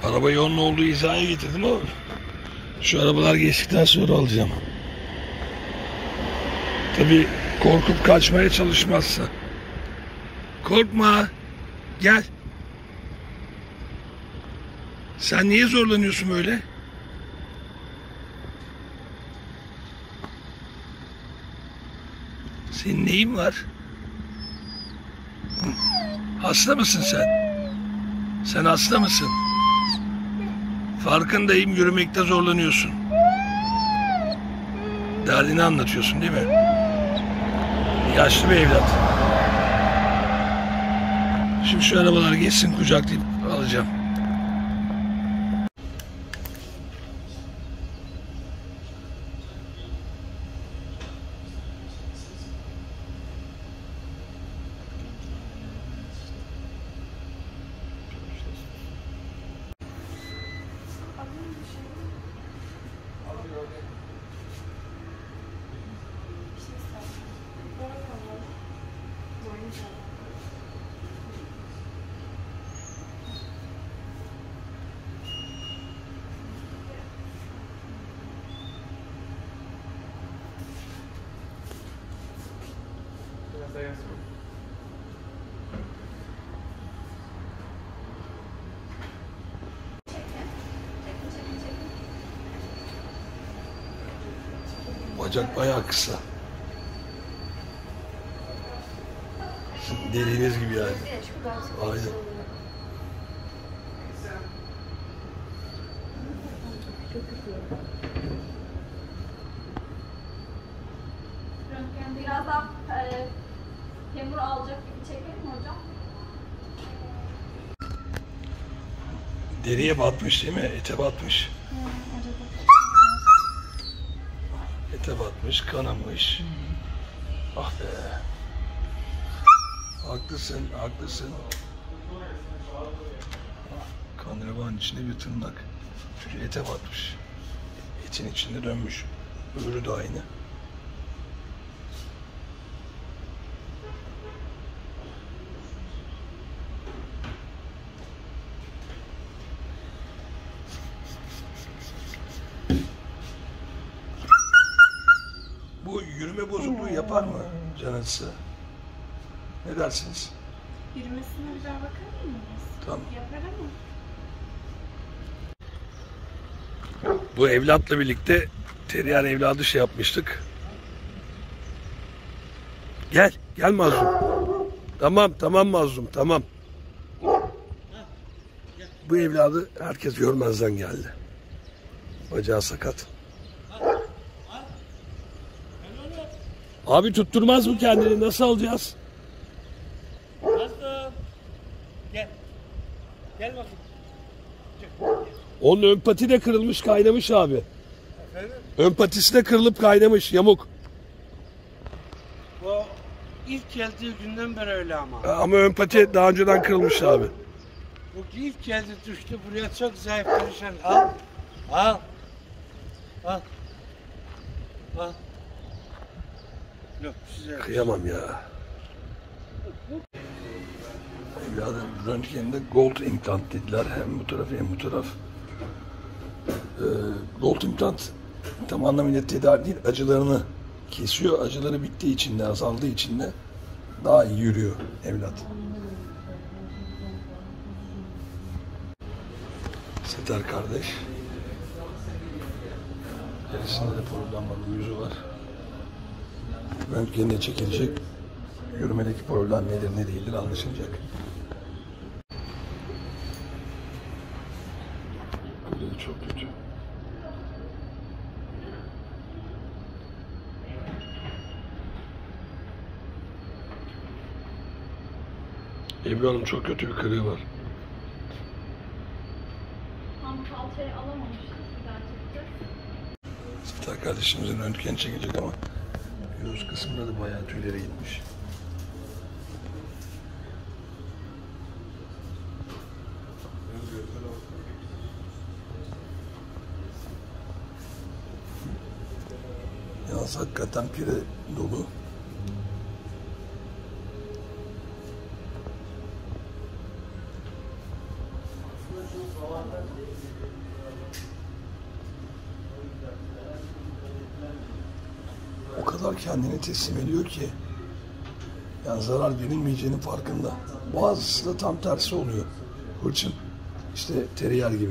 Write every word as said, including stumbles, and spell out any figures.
Araba yolun olduğu hizaya getirdim ama şu arabalar geçtikten sonra alacağım. Tabii korkup kaçmaya çalışmazsa. Korkma. Gel. Sen niye zorlanıyorsun böyle? Senin neyin var? Hasta mısın sen? Sen hasta mısın? Farkındayım, yürümekte zorlanıyorsun. Derdini anlatıyorsun değil mi? Yaşlı bir evlat. Şimdi şu arabalar geçsin, kucaklayıp alacağım. Bacak bayağı kısa. Dediğiniz gibi yani. Aynen. Biraz daha e, femur alacak gibi çekelim mi hocam? Deriye batmış değil mi? Ete batmış. Ete batmış, kanamış. Ah be. Haklısın, haklısın. Kan revan içinde bir tırnak. Çünkü ete batmış. Etin içinde dönmüş. Öbürü de aynı. Bu yürüme bozukluğu yapar mı canınızı? Ne dersiniz? Yürümesine güzel bakar mıyız? Tamam. Yapar ama. Bu evlatla birlikte terrier evladı şey yapmıştık. Gel, gel Mazlum. Tamam, tamam Mazlum, tamam. Bu evladı herkes görmezden geldi. Bacağı sakat. Abi tutturmaz mı kendini? Nasıl alacağız? Nasıl? Gel. Gel bakayım. Onun ön pati de kırılmış, kaynamış abi. Efendim? Ön patisi de kırılıp kaynamış, yamuk. Bu ilk geldiği günden beri öyle ama. Ama ön pati daha önceden kırılmış abi. Bu ilk geldi düştü buraya çok zayıf perişan. Al. Al. Al. Al. Yok size. Kıyamam ya. Evladım röntgeninde gold implant dediler. Hem bu taraf hem bu taraf. Ee, gold implant tam anlamıyla tedavi değil, acılarını kesiyor. Acıları bittiği için de, azaldığı için de daha iyi yürüyor evlat. Seter kardeş. Gerisinde de problem var, uyuzu var. Röntgenine çekilecek. Yürümedeki problem nedir ne değildir anlaşılacak. Böyle çok kötü. Ebru Hanım çok kötü bir kırığı var. Tam kalçayı alamamışız. Sefer kardeşimizin röntgen çekecek ama göğüs kısmında da bayağı tüyleri gitmiş. Yalnız hakikaten pire dolu. O kadar kendini teslim ediyor ki yani zarar verilmeyeceğinin farkında. Bazısı da tam tersi oluyor. Hırçın. İşte teriyer gibi.